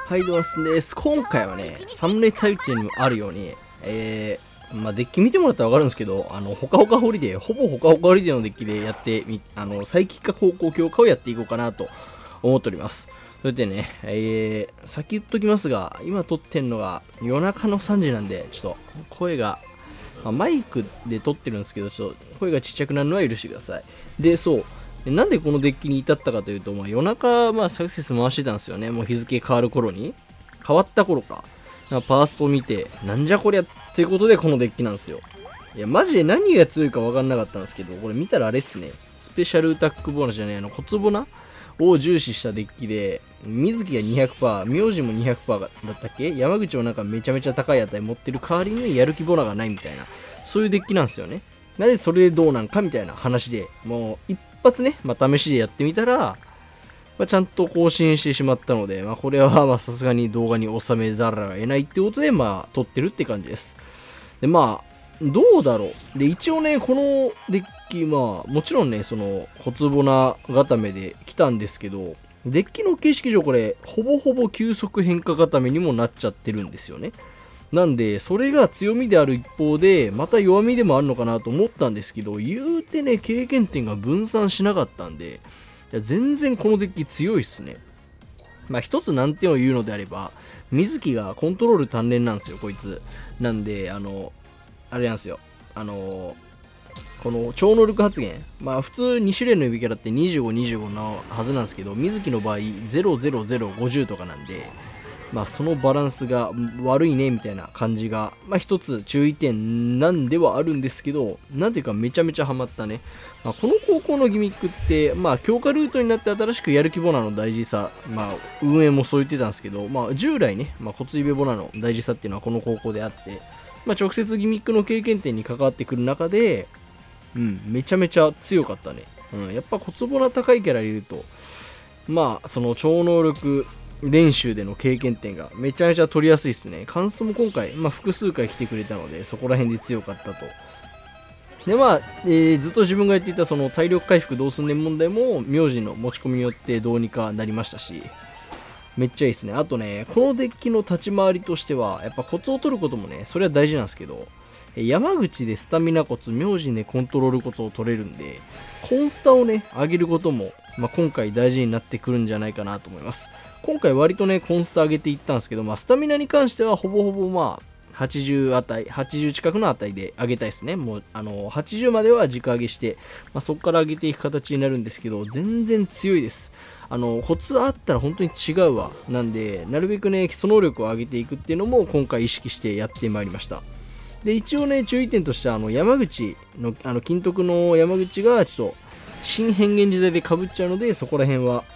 はい、どうもです。今回はね、サムネタイトルにもあるように、デッキ見てもらったらわかるんですけど、ほかほかホリデー、ほぼほかほかホリデーのデッキでやってサイキック方向強化をやっていこうかなと思っております。それでね、先言っときますが、今撮ってんのが夜中の3時なんで、ちょっと声が、マイクで撮ってるんですけど、ちょっと声がちっちゃくなるのは許してください。で、そう。なんでこのデッキに至ったかというと、夜中、サクセス回してたんですよね。もう日付変わる頃に。変わった頃か。パワースポ見て、なんじゃこりゃっていうことでこのデッキなんですよ。いや、マジで何が強いか分かんなかったんですけど、これ見たらあれっすね。スペシャルアタックボーナスじゃない、小坪なを重視したデッキで、水木が 200%、名字も 200% だったっけ？山口もなんかめちゃめちゃ高い値持ってる代わりにやる気ボナがないみたいな、そういうデッキなんですよね。なぜそれでどうなんかみたいな話で、もう一発ね、試しでやってみたら、ちゃんと更新してしまったので、これはさすがに動画に収めざるを得ないってことで、撮ってるって感じです。で、どうだろう。で、一応ね、このデッキ、もちろんね、その、小坪な固めで来たんですけど、デッキの形式上これ、ほぼほぼ急速変化固めにもなっちゃってるんですよね。なんで、それが強みである一方で、また弱みでもあるのかなと思ったんですけど、言うてね、経験点が分散しなかったんで、いや全然このデッキ強いっすね。一つ難点を言うのであれば、水木がコントロール単連なんですよ、こいつ。なんで、あれなんですよ。この超能力発言。普通2種類の指キャラって25、25のはずなんですけど、水木の場合、000、50とかなんで、そのバランスが悪いねみたいな感じが、一つ注意点なんではあるんですけど、なんていうかめちゃめちゃハマったね。この高校のギミックって、強化ルートになって新しくやる気ボナの大事さ、運営もそう言ってたんですけど、従来ね、骨指ボナの大事さっていうのはこの高校であって、直接ギミックの経験点に関わってくる中で、めちゃめちゃ強かったね。やっぱ骨ボナ高いキャラ入れると、その超能力、練習での経験点がめちゃめちゃ取りやすいですね。感想も今回、複数回来てくれたので、そこら辺で強かったと。で、ずっと自分が言っていたその体力回復どうすんねん問題も、名字の持ち込みによってどうにかなりましたし、めっちゃいいですね。あとね、このデッキの立ち回りとしては、やっぱコツを取ることもね、それは大事なんですけど、山口でスタミナコツ、名字でコントロールコツを取れるんで、コンスタをね、上げることも、今回大事になってくるんじゃないかなと思います。今回割とね、コンスタ上げていったんですけど、スタミナに関してはほぼほぼ80値、80近くの値で上げたいですね。もう、80までは軸上げして、そこから上げていく形になるんですけど、全然強いです。コツあったら本当に違うわ。なんで、なるべくね、基礎能力を上げていくっていうのも今回意識してやってまいりました。で、一応ね、注意点としては、山口の、金徳の山口がちょっと、新変幻時代で被っちゃうので、そこら辺は、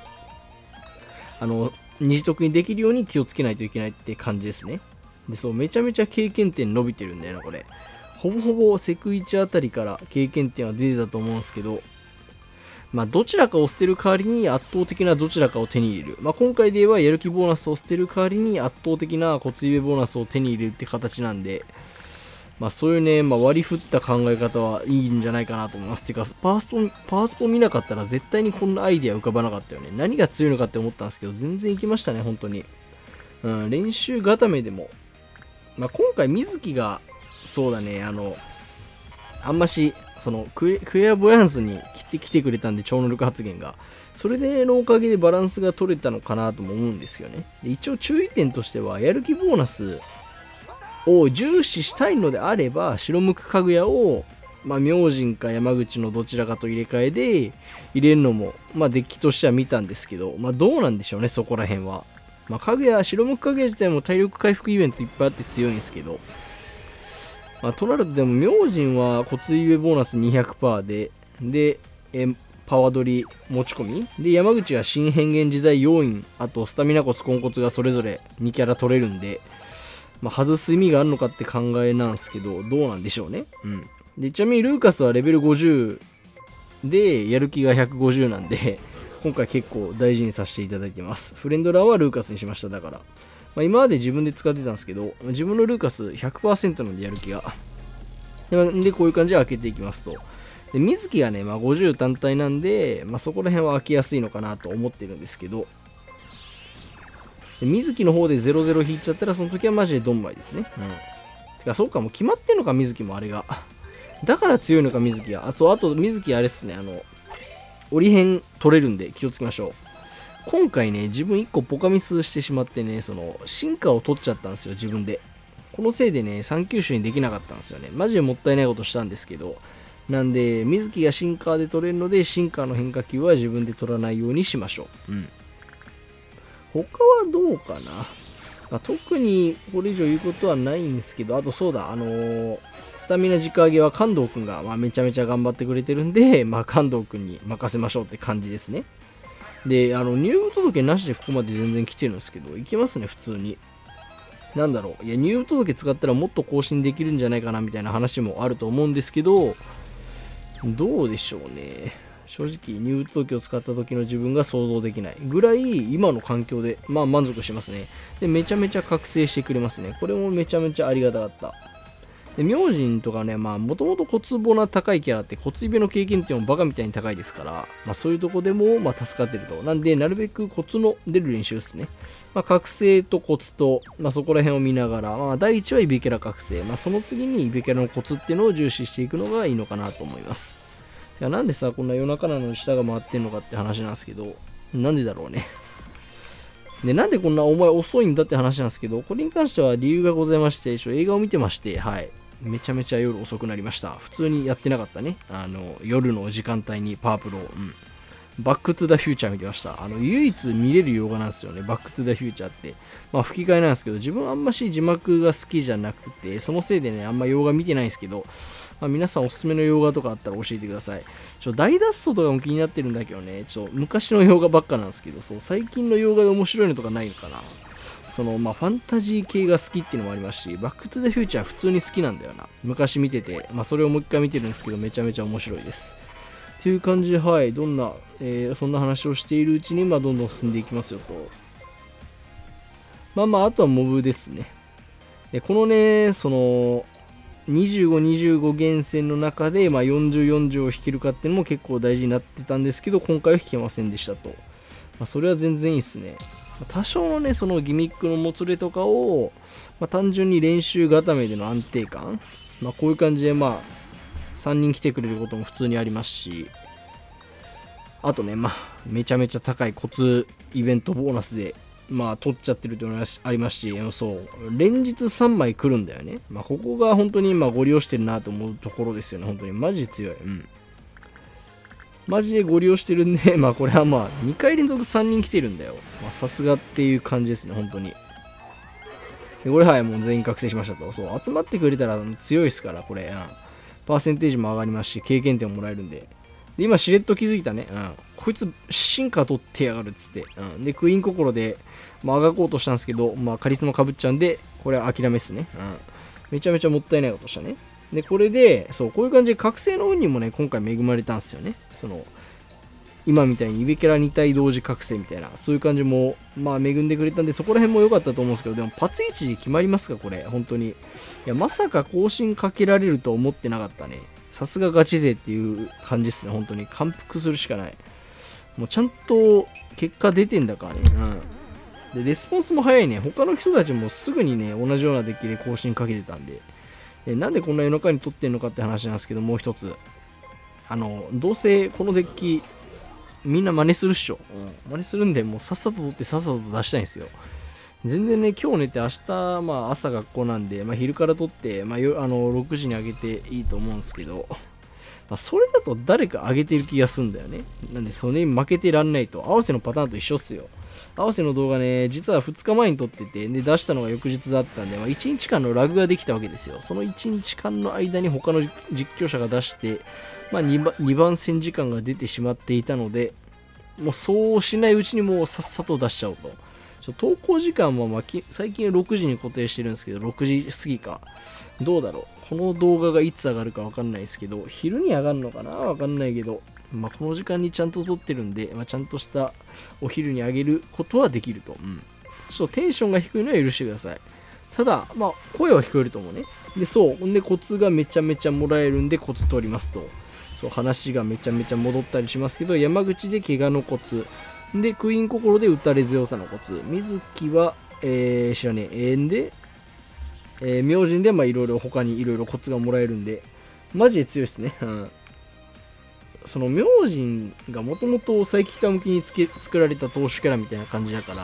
二次得にできるように気をつけないといけないって感じですね。で、そう、めちゃめちゃ経験点伸びてるんだよな、これ。ほぼほぼセク1あたりから経験点は出てたと思うんですけど、どちらかを捨てる代わりに圧倒的などちらかを手に入れる。今回で言えばやる気ボーナスを捨てる代わりに圧倒的な骨入れボーナスを手に入れるって形なんで、そういうね、割り振った考え方はいいんじゃないかなと思います。てか、パワースポ見なかったら絶対にこんなアイデア浮かばなかったよね。何が強いのかって思ったんですけど、全然いきましたね、本当に。練習固めでも。今回、水木が、そうだね、あんまし、そのクエアボヤンスに来てくれたんで、超能力発言が。それでのおかげでバランスが取れたのかなとも思うんですよね。で一応注意点としては、やる気ボーナスを重視したいのであれば、白無垢かぐやを、明神か山口のどちらかと入れ替えで入れるのも、デッキとしては見たんですけど、どうなんでしょうね、そこら辺は。かぐや、白無垢かぐや自体も体力回復イベントいっぱいあって強いんですけど、となるとでも、明神は骨入れボーナス 200% で、パワー取り持ち込みで、山口は新変幻自在要因、あとスタミナ骨、根骨がそれぞれ2キャラ取れるんで、外す意味があるのかって考えなんですけど、どうなんでしょうね。で、ちなみにルーカスはレベル50で、やる気が150なんで、今回結構大事にさせていただいてます。フレンドラーはルーカスにしました、だから。今まで自分で使ってたんですけど、自分のルーカス 100% なんでやる気が。で、こういう感じで開けていきますと。で、水木がね、50単体なんで、そこら辺は開けやすいのかなと思ってるんですけど、 で水木の方で0-0引いちゃったら、その時はマジでドンマイですね。てか、そうか、もう決まってんのか、水木もあれが。だから強いのか、水木が。あと水木あれっすね、折り辺取れるんで気をつけましょう。今回ね、自分1個ポカミスしてしまってね、進化を取っちゃったんですよ、自分で。このせいでね、3球種にできなかったんですよね。マジでもったいないことしたんですけど。なんで、水木がシンカーで取れるので、シンカーの変化球は自分で取らないようにしましょう。他はどうかな。特にこれ以上言うことはないんですけど、あとそうだ、スタミナ直上げは関東くんが、めちゃめちゃ頑張ってくれてるんで、関東くんに任せましょうって感じですね。で、入部届なしでここまで全然来てるんですけど、いけますね、普通に。なんだろう、いや、入部届使ったらもっと更新できるんじゃないかなみたいな話もあると思うんですけど、どうでしょうね。正直、入部届を使った時の自分が想像できないぐらい、今の環境で、満足しますね。で、めちゃめちゃ覚醒してくれますね。これもめちゃめちゃありがたかった。で、明神とかね、もともと小壺な高いキャラって、小壺の経験点もバカみたいに高いですから、そういうとこでも、助かってると。なんで、なるべくコツの出る練習ですね。覚醒とコツと、そこら辺を見ながら、第一はイベキャラ覚醒。その次にイベキャラのコツっていうのを重視していくのがいいのかなと思います。いや、なんでさ、こんな夜中なのに下が回ってんのかって話なんですけど、なんでだろうね。で、なんでこんなお前遅いんだって話なんですけど、これに関しては理由がございまして、映画を見てまして、はい。めちゃめちゃ夜遅くなりました。普通にやってなかったね。夜の時間帯にパープルを、バックトゥザフューチャー見てました。唯一見れる洋画なんですよね。バックトゥザフューチャーって。吹き替えなんですけど、自分あんまし字幕が好きじゃなくて、そのせいでね、あんま洋画見てないんですけど、皆さんおすすめの洋画とかあったら教えてください。大脱走とかも気になってるんだけどね、昔の洋画ばっかなんですけど、最近の洋画で面白いのとかないのかな。ファンタジー系が好きっていうのもありますし、バックトゥザフューチャー普通に好きなんだよな。昔見てて、それをもう一回見てるんですけど、めちゃめちゃ面白いです。っていう感じで、はい、そんな話をしているうちに、どんどん進んでいきますよと。あとはモブですね。で、このね、25、25厳選の中で、40、40を引けるかっていうのも結構大事になってたんですけど、今回は引けませんでしたと。それは全然いいですね。多少のね、そのギミックのもつれとかを、単純に練習固めでの安定感、こういう感じで、3人来てくれることも普通にありますし、あとね、めちゃめちゃ高いコツイベントボーナスで、取っちゃってるというのがありますし、連日3枚来るんだよね。ここが本当に今ご利用してるなと思うところですよね、本当に。マジで強い。マジでご利用してるんで、これは2回連続3人来てるんだよ。さすがっていう感じですね、本当に。で、これはい、もう全員覚醒しましたと。集まってくれたら強いですから、これ。パーセンテージも上がりますし、経験点ももらえるんで。で、今、しれっと気づいたね。こいつ、進化取ってやがるっつって。で、クイーン心で、あがこうとしたんですけど、カリスマかぶっちゃうんで、これは諦めっすね。めちゃめちゃもったいないことしたね。で、これで、こういう感じで覚醒の運にもね、今回恵まれたんですよね。今みたいにイベキャラ2体同時覚醒みたいな、そういう感じも、恵んでくれたんで、そこら辺も良かったと思うんですけど、でも、パツイチ決まりますか、これ、本当に。いや、まさか更新かけられると思ってなかったね。さすがガチ勢っていう感じですね、本当に。感服するしかない。もうちゃんと結果出てんだからね。で、レスポンスも早いね。他の人たちもすぐにね、同じようなデッキで更新かけてたんで。なんでこんな夜中に撮ってんのかって話なんですけど、もう一つ。どうせこのデッキ、みんな真似するっしょ。真似するんで、もうさっさと撮ってさっさと出したいんですよ。全然ね、今日寝て明日、朝学校なんで、昼から撮って、6時に上げていいと思うんですけど、それだと誰か上げてる気がするんだよね。なんで、それに負けてらんないと。合わせのパターンと一緒っすよ。合わせの動画ね、実は2日前に撮ってて、で、出したのが翌日だったんで、1日間のラグができたわけですよ。その1日間の間に他の実況者が出して、2番戦時間が出てしまっていたので、もうそうしないうちにもうさっさと出しちゃおうと。投稿時間も最近6時に固定してるんですけど、6時過ぎか。どうだろう。この動画がいつ上がるかわかんないですけど、昼に上がるのかなわかんないけど、この時間にちゃんと撮ってるんで、ちゃんとしたお昼に上げることはできると。ちょっとテンションが低いのは許してください。ただ、声は聞こえると思うね。で、ほんでコツがめちゃめちゃもらえるんでコツ取りますと。話がめちゃめちゃ戻ったりしますけど、山口で怪我のコツ、 で、クイーン心で打たれ強さのコツ。水木は、知らねえ。で、明神でいろいろ他にいろいろコツがもらえるんで、マジで強いですね。うん。その明神がもともとサイキカ向きに作られた投手キャラみたいな感じだから、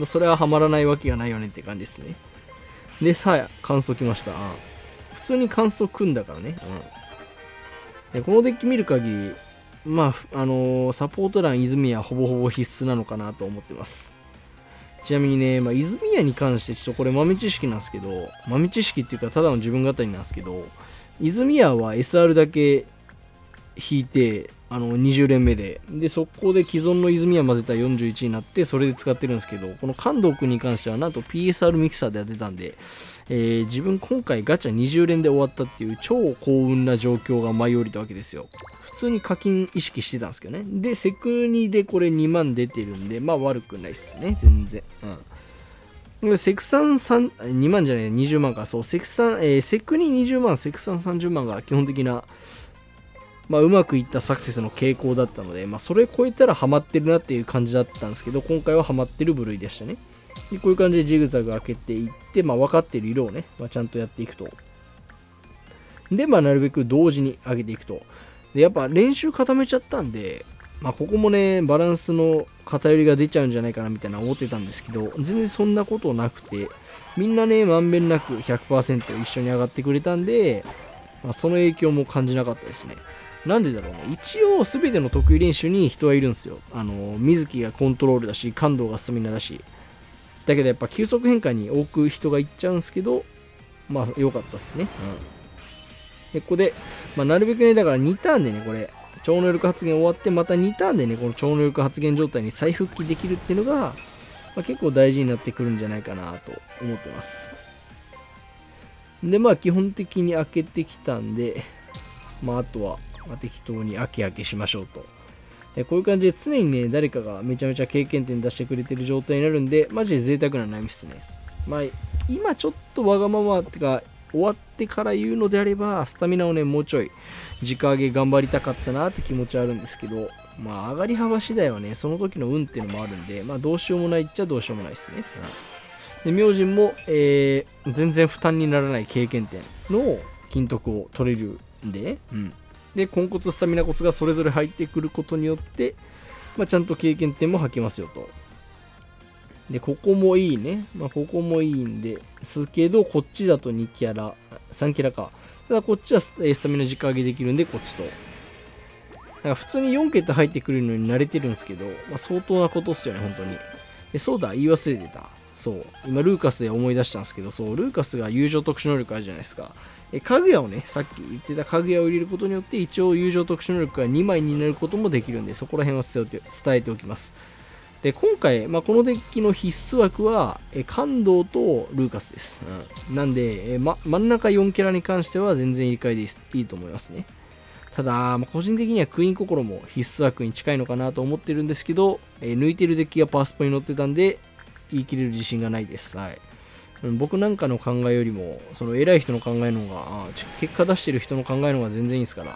それはハマらないわけがないよねって感じですね。で、さあ、感想来ました。普通に感想組んだからね。でこのデッキ見る限り、サポート欄泉谷ほぼほぼ必須なのかなと思ってます。ちなみにね、泉谷に関してちょっとこれ豆知識なんですけど、豆知識っていうかただの自分語りなんですけど、泉谷は SR だけ引いて、20連目で、そこで既存の泉谷混ぜたら41になって、それで使ってるんですけど、この関東君に関してはなんと PSR ミキサーでやってたんで、自分今回ガチャ20連で終わったっていう超幸運な状況が舞い降りたわけですよ。普通に課金意識してたんですけどね。で、セクニでこれ2万出てるんで、悪くないっすね、全然。セクサン3、2万じゃない、20万か。そう、セクニ20万、セクサン30万が基本的な、うまくいったサクセスの傾向だったので、それ超えたらハマってるなっていう感じだったんですけど、今回はハマってる部類でしたね。でこういう感じでジグザグ開けていって、分かってる色をね、ちゃんとやっていくと。で、なるべく同時に上げていくと。で、やっぱ練習固めちゃったんで、ここもね、バランスの偏りが出ちゃうんじゃないかなみたいな思ってたんですけど、全然そんなことなくて、みんなね、まんべんなく 100% 一緒に上がってくれたんで、その影響も感じなかったですね。なんでだろうね。一応全ての得意練習に人はいるんですよ。水木がコントロールだし、感動がスタミナだし。だけどやっぱ急速変化に多く人がいっちゃうんですけど、良かったですね。で、ここで、なるべくね、だから2ターンでね、これ、超能力発言終わって、また2ターンでね、この超能力発言状態に再復帰できるっていうのが、結構大事になってくるんじゃないかなと思ってます。で、基本的に開けてきたんで、あとは、適当に開けしましょうと。こういう感じで常にね、誰かがめちゃめちゃ経験点出してくれてる状態になるんで、マジで贅沢な悩みっすね。今ちょっとわがままってか、終わってから言うのであれば、スタミナをね、もうちょい、直上げ頑張りたかったなって気持ちはあるんですけど、上がり幅次第はね、その時の運っていうのもあるんで、どうしようもないっちゃどうしようもないですね。で、明神も、全然負担にならない経験点の金徳を取れるんで、で、根骨スタミナ骨がそれぞれ入ってくることによって、ちゃんと経験点も吐けますよと。で、ここもいいね。ここもいいんですけど、こっちだと2キャラ、3キャラか。ただこっちはスタミナ直上げできるんで、こっちと。だから普通に4桁入ってくるのに慣れてるんですけど、相当なことっすよね、本当に。で、そうだ、言い忘れてた。そう。今、ルーカスで思い出したんですけど、そう、ルーカスが友情特殊能力あるじゃないですか。かぐやをね、さっき言ってたかぐやを入れることによって、一応友情特殊能力が2枚になることもできるんで、そこら辺は伝えておきます。で、今回、このデッキの必須枠は、感動とルーカスです。なんで、真ん中4キャラに関しては全然入れ替えでいいと思いますね。ただ、個人的にはクイーン心も必須枠に近いのかなと思ってるんですけど、抜いてるデッキがパワースポに乗ってたんで、言い切れる自信がないです。はい。僕なんかの考えよりも、その偉い人の考えの方が、結果出してる人の考えの方が全然いいですから、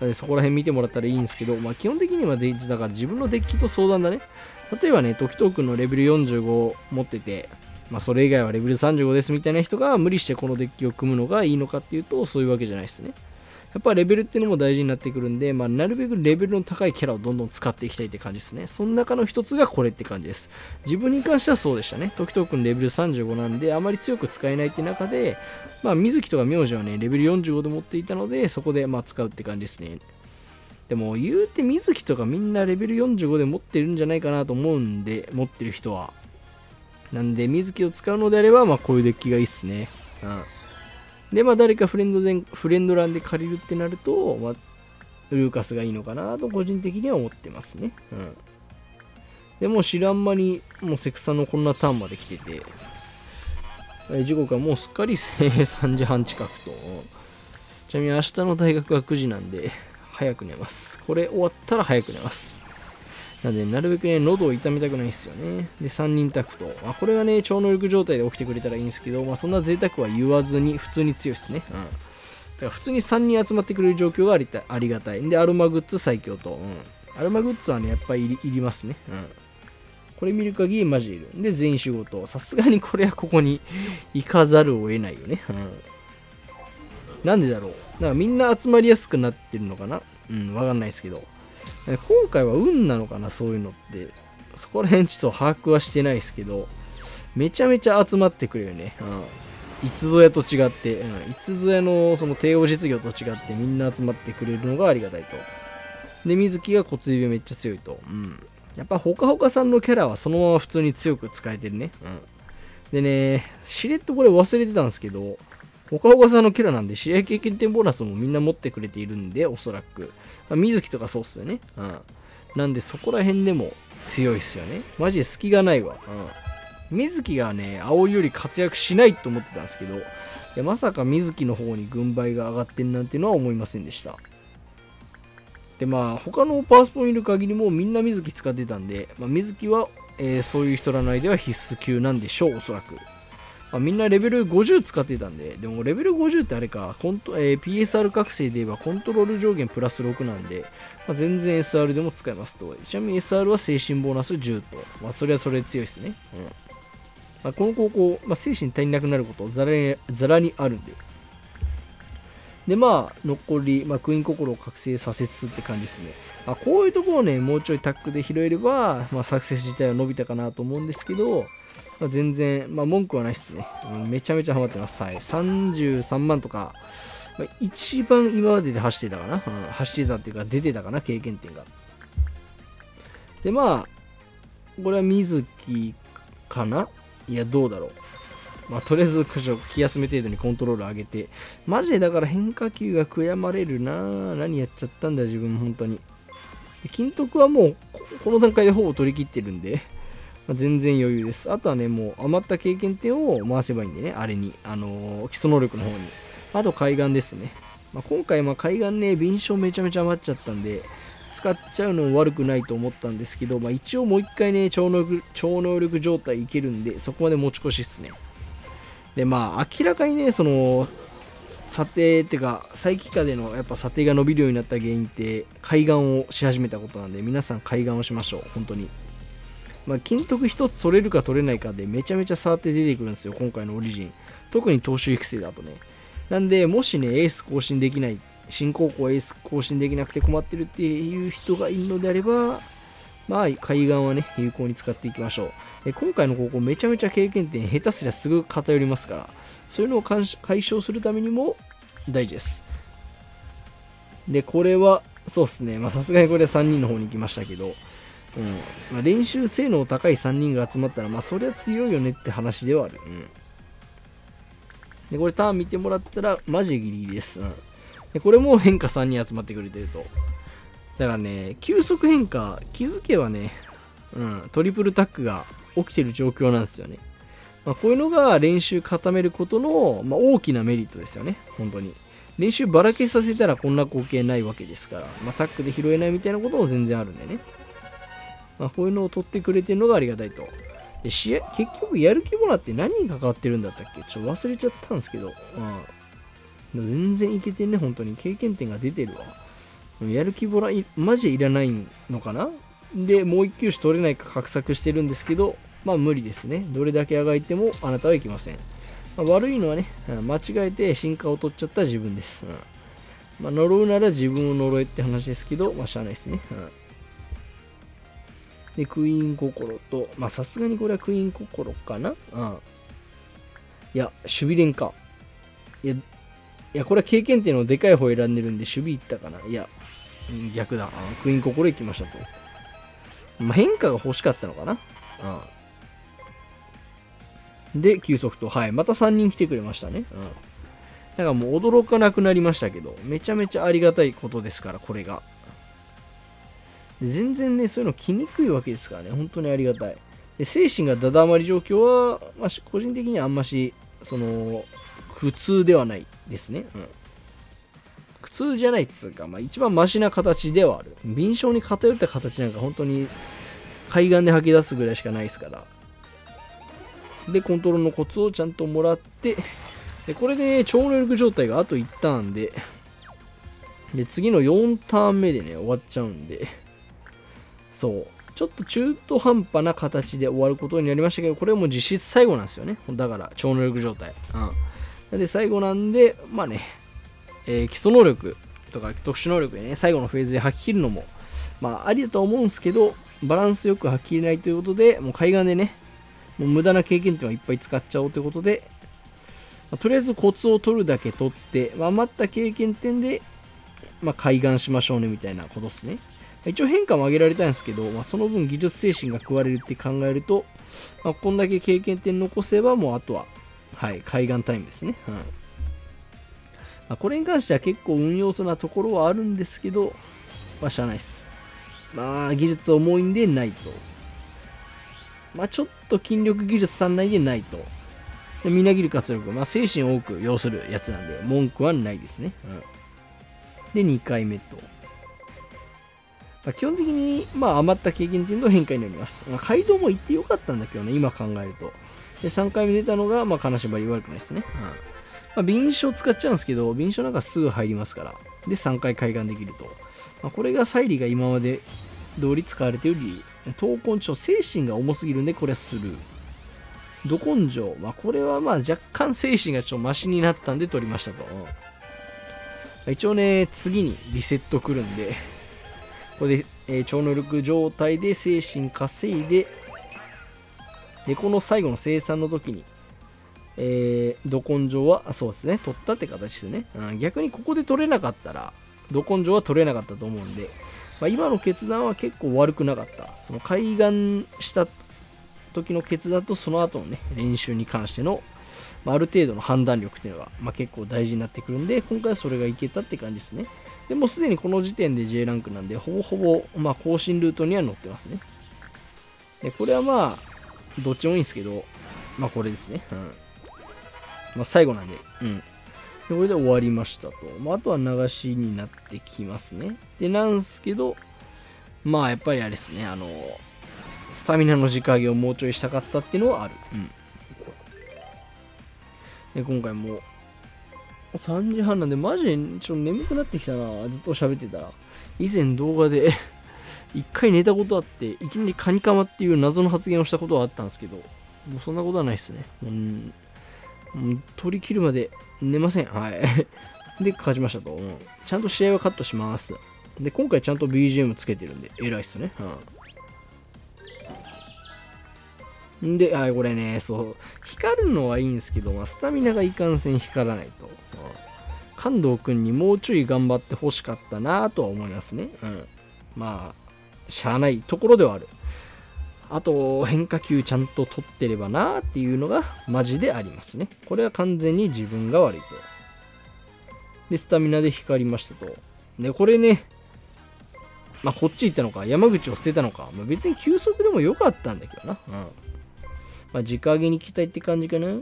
そこら辺見てもらったらいいんですけど、基本的にはだから自分のデッキと相談だね。例えばね、時藤君のレベル45持ってて、それ以外はレベル35ですみたいな人が無理してこのデッキを組むのがいいのかっていうと、そういうわけじゃないですね。やっぱレベルっていうのも大事になってくるんで、なるべくレベルの高いキャラをどんどん使っていきたいって感じですね。その中の一つがこれって感じです。自分に関してはそうでしたね。時藤君レベル35なんで、あまり強く使えないって中で、水木とか名字はね、レベル45で持っていたので、そこで使うって感じですね。でも言うて水木とかみんなレベル45で持ってるんじゃないかなと思うんで、持ってる人は。なんで、水木を使うのであれば、こういうデッキがいいっすね。で、誰かフレンド欄で借りるってなると、ルーカスがいいのかなと個人的には思ってますね。でも知らん間に、もうセクサのこんなターンまで来てて、時刻はもうすっかり3時半近くと。ちなみに明日の大学は9時なんで、早く寝ます。これ終わったら早く寝ます。なんで、なるべくね、喉を痛めたくないですよね。で、3人タクト。これがね、超能力状態で起きてくれたらいいんですけど、そんな贅沢は言わずに、普通に強いですね。だから普通に3人集まってくれる状況がありがたい。で、アロマグッズ最強と。 アルマグッズはね、やっぱりいりますね。これ見る限りマジでいる。で、全員集合と、さすがにこれはここに行かざるを得ないよね。なんでだろう。だからみんな集まりやすくなってるのかな。わかんないですけど。今回は運なのかな、そういうのって。そこら辺ちょっと把握はしてないですけど、めちゃめちゃ集まってくるよね。いつぞやと違って、いつぞやのその帝王実業と違ってみんな集まってくれるのがありがたいと。で、水木が骨指めっちゃ強いと。やっぱほかほかさんのキャラはそのまま普通に強く使えてるね。でね、しれっとこれ忘れてたんですけど、ほかほかさんのキャラなんで試合経験点ボーナスもみんな持ってくれているんで、おそらく。水木とかそうっすよね。なんでそこら辺でも強いっすよね。マジで隙がないわ。水木がね、葵より活躍しないと思ってたんですけど、いやまさか水木の方に軍配が上がってんなんてのは思いませんでした。で、他のパワースポ見る限りもみんな水木使ってたんで、水木は、そういう人らの間では必須級なんでしょう、おそらく。みんなレベル50使ってたんで、でもレベル50ってあれか、PSR 覚醒で言えばコントロール上限プラス6なんで、全然 SR でも使えますと。ちなみに SR は精神ボーナス10と。それはそれで強いですね。この高校、精神足りなくなることざらにあるんで。で、残り、クイーン心を覚醒させつつって感じですね。こういうところをね、もうちょいタックで拾えれば、サクセス自体は伸びたかなと思うんですけど、全然、文句はないっすね。めちゃめちゃハマってます。33万とか、一番今までで走ってたかな。走ってたっていうか、出てたかな、経験点が。で、これは水木かないや、どうだろう。とりあえず気休め程度にコントロール上げて、マジでだから変化球が悔やまれるな。何やっちゃったんだ、自分、本当に。金徳はもう、この段階でほぼ取り切ってるんで、全然余裕です。あとはね、もう余った経験点を回せばいいんでね、あれに、基礎能力の方に。あと、海岸ですね。今回、海岸ね、敏捷めちゃめちゃ余っちゃったんで、使っちゃうのも悪くないと思ったんですけど、一応もう一回ね、超能力状態いけるんで、そこまで持ち越しっすね。で、明らかにね、その、査定ってか、再帰化でのやっぱ査定が伸びるようになった原因って、海岸をし始めたことなんで、皆さん海岸をしましょう、本当に。金徳一つ取れるか取れないかでめちゃめちゃ差って出てくるんですよ、今回のオリジン。特に投手育成だとね。なんで、もしね、エース更新できない、新高校エース更新できなくて困ってるっていう人がいるのであれば、海岸はね、有効に使っていきましょう。今回の高校めちゃめちゃ経験点下手すりゃすぐ偏りますから、そういうのを解消するためにも大事です。で、これは、そうっすね、さすがにこれは3人の方に行きましたけど、練習性能高い3人が集まったら、そりゃ強いよねって話ではある。で、これターン見てもらったら、マジギリギリです。で、これも変化3人集まってくれてると。だからね、急速変化、気づけばね、トリプルタックが起きてる状況なんですよね。こういうのが練習固めることの、大きなメリットですよね、本当に。練習ばらけさせたらこんな光景ないわけですから、タックで拾えないみたいなことも全然あるんでね。こういうのを取ってくれてるのがありがたいと。で、結局やる気もらって何に関わってるんだったっけ、ちょっと忘れちゃったんですけど、全然いけてんね、本当に。経験点が出てるわ。やる気ボラマジでいらないのかな。で、もう一球種取れないか画策してるんですけど、無理ですね。どれだけあがいてもあなたはいけません。悪いのはね、間違えて進化を取っちゃった自分です。呪うなら自分を呪えって話ですけど、しゃあないですね。で、クイーン心と、さすがにこれはクイーン心かな。いや、守備連か。いや、これは経験点のでかい方選んでるんで、守備いったかな。いや、逆だ。クイーン心行きましたと。変化が欲しかったのかな。で、急速と、また3人来てくれましたね。なんかもう驚かなくなりましたけど、めちゃめちゃありがたいことですから、これが。全然ね、そういうの来にくいわけですからね、本当にありがたい。で、精神がだだ余り状況は、個人的にはあんまし、苦痛ではないですね。苦痛じゃないっつうか、一番マシな形ではある。敏捷に偏った形なんか本当に海岸で吐き出すぐらいしかないですから。で、コントロールのコツをちゃんともらって、で、これで、超能力状態があと1ターンで、次の4ターン目でね、終わっちゃうんで、 そう。ちょっと中途半端な形で終わることになりましたけど、これはもう実質最後なんですよね。だから、超能力状態。なんで、最後なんで、まあね、基礎能力とか特殊能力でね、最後のフェーズで吐き切るのも、まあ、ありだとは思うんですけど、バランスよく吐き切れないということで、もう海岸でね、もう無駄な経験点はいっぱい使っちゃおうということで、とりあえずコツを取るだけ取って、余った経験点で、海岸しましょうねみたいなことですね。一応変化も上げられたんですけど、その分技術精神が食われるって考えると、こんだけ経験点残せば、もうあとは、はい、海岸タイムですね。これに関しては結構運要素なところはあるんですけど、しゃあないです。技術重いんでないと。ちょっと筋力技術3内でないと。でみなぎる活力、精神を多く要するやつなんで、文句はないですね。で、2回目と。基本的に、余った経験点の変化になります。街道も行ってよかったんだけどね、今考えると。で、3回目出たのが、金縛り悪くないですね。敏捷使っちゃうんですけど、敏捷なんかすぐ入りますから。で、3回開眼できると。これがサイリが今まで通り使われている理由。闘魂長、精神が重すぎるんで、これはスルー。ど根性。これは若干精神がちょっとマシになったんで取りましたと。一応ね、次にリセットくるんで、これで、超能力状態で精神稼いで、で、この最後の生産の時に、ど根性は、そうですね、取ったって形ですね。逆にここで取れなかったら、ど根性は取れなかったと思うんで、今の決断は結構悪くなかった。その開眼した時の決断とその後のね、練習に関しての、ある程度の判断力っていうのが、結構大事になってくるんで、今回はそれがいけたって感じですね。でもうすでにこの時点で J ランクなんで、ほぼほぼ、更新ルートには載ってますね。で、これはどっちもいいんですけど、これですね。最後なんで、で、これで終わりましたと。あとは流しになってきますね。で、なんすけど、やっぱりあれですね、スタミナの直上げをもうちょいしたかったっていうのはある。で、今回も3時半なんで、マジでちょっと眠くなってきたな。ずっと喋ってたら。以前動画で一回寝たことあって、いきなりカニカマっていう謎の発言をしたことはあったんですけど、もうそんなことはないですね。取り切るまで寝ません。はい。で、勝ちましたと。ちゃんと試合はカットします。で、今回ちゃんと BGM つけてるんで、偉いっすね。で、これね、そう、光るのはいいんですけど、スタミナがいかんせん光らないと。関東くんにもうちょい頑張ってほしかったなとは思いますね。しゃあないところではある。あと、変化球ちゃんと取ってればなっていうのがマジでありますね。これは完全に自分が悪いと。で、スタミナで光りましたと。で、これね、こっち行ったのか、山口を捨てたのか、別に球速でもよかったんだけどな。直上げに期待って感じかな。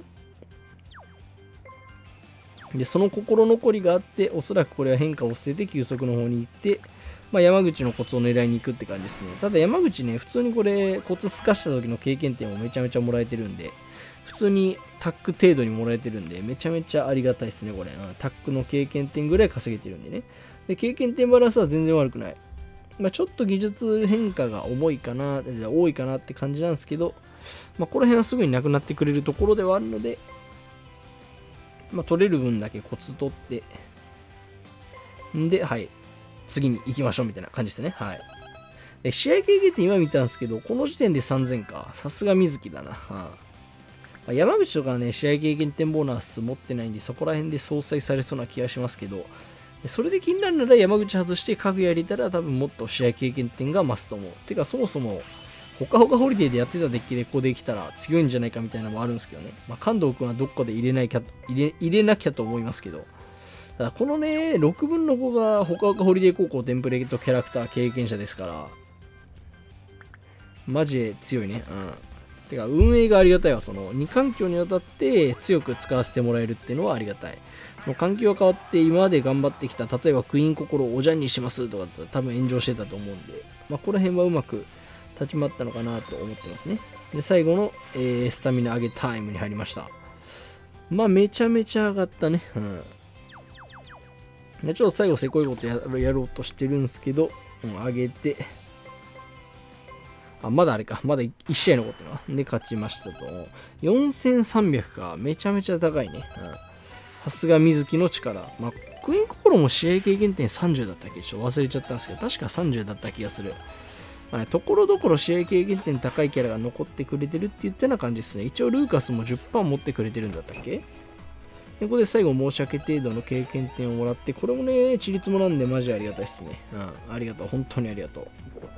で、その心残りがあって、おそらくこれは変化を捨てて球速の方に行って、山口のコツを狙いに行くって感じですね。ただ山口ね、普通にこれ、コツすかした時の経験点をめちゃめちゃもらえてるんで、普通にタック程度にもらえてるんで、めちゃめちゃありがたいですね、これ。タックの経験点ぐらい稼げてるんでね。で、経験点バランスは全然悪くない。ちょっと技術変化が多いかなって感じなんですけど、この辺はすぐになくなってくれるところではあるので、取れる分だけコツ取って、で、はい、次に行きましょうみたいな感じですね。はい。で、試合経験点今見たんですけど、この時点で3000か。さすが水木だな。山口とかはね、試合経験点ボーナス持ってないんで、そこら辺で相殺されそうな気がしますけど、それで気になるなら山口外して家具やれたら多分もっと試合経験点が増すと思う。てかそもそもほかほかホリデーでやってたデッキでここできたら強いんじゃないかみたいなのもあるんですけどね。関東君はどっかで入れなきゃと思いますけど。ただこのね、6分の5がほかほかホリデー高校テンプレートキャラクター経験者ですから、マジで強いね。てか運営がありがたいわ。その2環境にわたって強く使わせてもらえるっていうのはありがたい。環境が変わって今まで頑張ってきた、例えばクイーン心をおじゃんにしますとかだったら多分炎上してたと思うんで、この辺はうまく立ち回ったのかなと思ってますね。で、最後の、スタミナ上げタイムに入りました。めちゃめちゃ上がったね。でちょっと最後せこいことやろうとしてるんですけど、上げて、 まだあれか。まだ1試合残ってるな。で、勝ちましたと。4300か。めちゃめちゃ高いね。さすが水木の力。クイーンココロも試合経験点30だったっけ、ちょっと忘れちゃったんですけど、確か30だった気がする。ところどころ試合経験点高いキャラが残ってくれてるって言ったような感じですね。一応ルーカスも 10% 持ってくれてるんだったっけ。で、ここで最後申し訳程度の経験点をもらって、これもね、ちりつもなんでマジありがたいですね。ありがとう。本当にありがと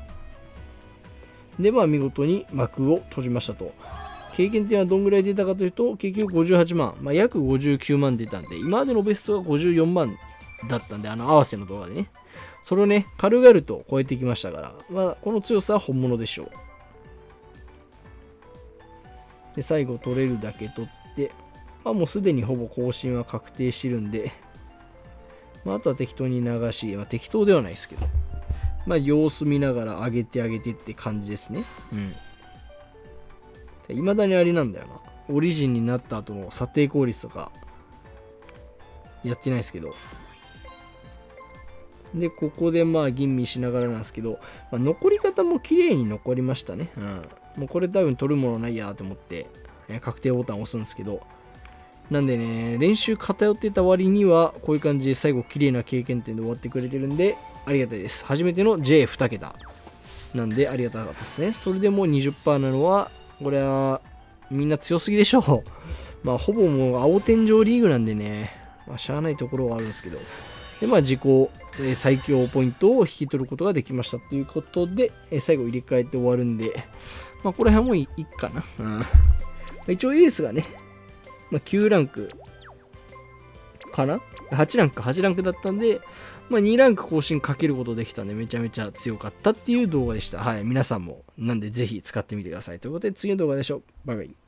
う。で、見事に幕を閉じましたと。経験点はどんぐらい出たかというと、結局58万、約59万出たんで、今までのベストが54万だったんで、合わせの動画でね。それをね、軽々と超えてきましたから、この強さは本物でしょう。で、最後取れるだけ取って、もうすでにほぼ更新は確定してるんで、あとは適当に流し、適当ではないですけど、様子見ながら上げてって感じですね。未だにあれなんだよな。オリジンになった後の査定効率とか、やってないですけど。で、ここで吟味しながらなんですけど、残り方も綺麗に残りましたね。もうこれ多分取るものないやと思って、確定ボタンを押すんですけど、なんでね、練習偏ってた割には、こういう感じで最後綺麗な経験点で終わってくれてるんで、ありがたいです。初めての J2 桁。なんでありがたかったですね。それでもう 20% なのは、これはみんな強すぎでしょう。ほぼもう青天井リーグなんでね、しゃあないところはあるんですけど。で、自己最強ポイントを引き取ることができましたということで、最後入れ替えて終わるんで、この辺はもういいかな。一応エースがね、9ランクかな ?8 ランク、8ランクだったんで、2ランク更新かけることできたんで、めちゃめちゃ強かったっていう動画でした。皆さんも、なんでぜひ使ってみてください。ということで、次の動画でしょう。バイバイ。